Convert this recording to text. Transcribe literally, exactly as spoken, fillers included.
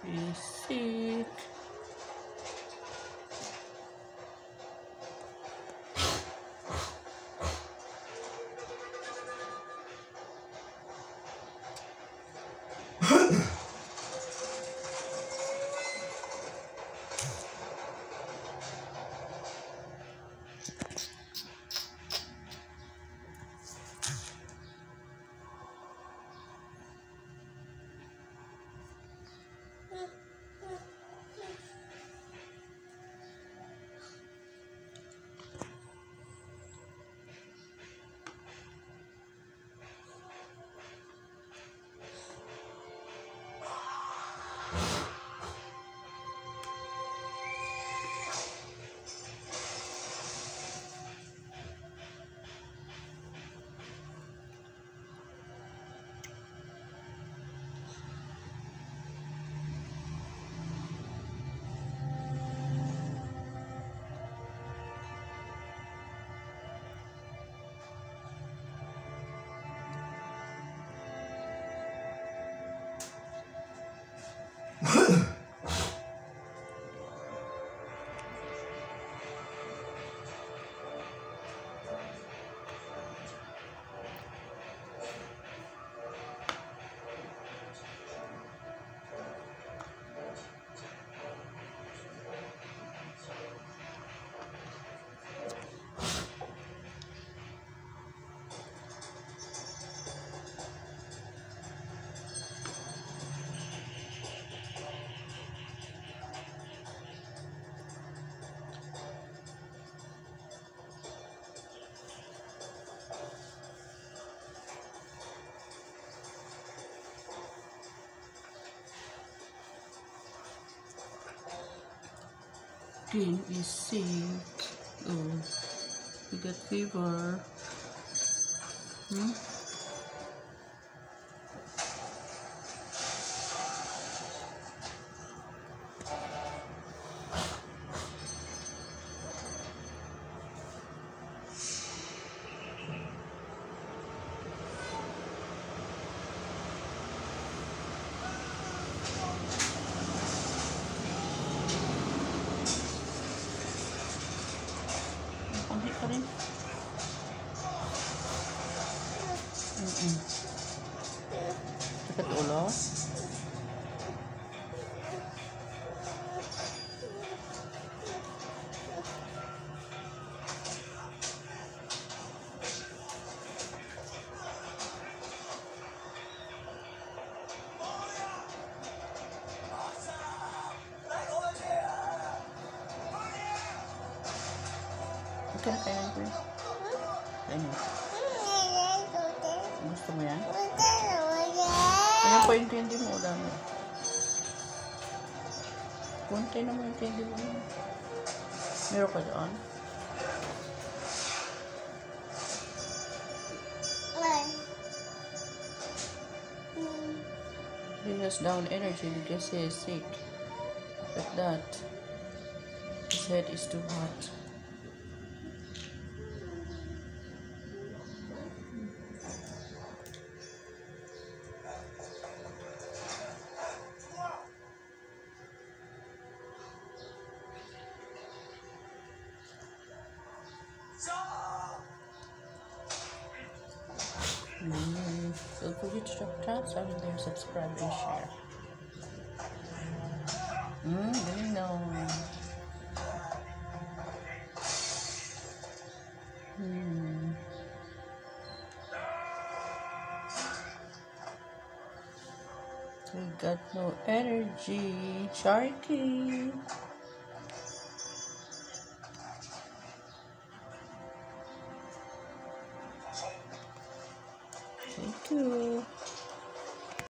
is sick. King is sick. Oh, he got fever. Hmm? Konti pa rin. Mm-mm. Sakit ulo. Ito na kaya ito. Ano? Gusto mo yan? Kaya pa yung candy mo, dami. Kunti naman yung candy mo. Meron ka doon? He has down energy because he is sick. Like that. His head is too hot. Mm. Don't forget to drop taps on there, subscribe and share. Mm, galing na. Hmm. We got no energy, Sharky. Thank you.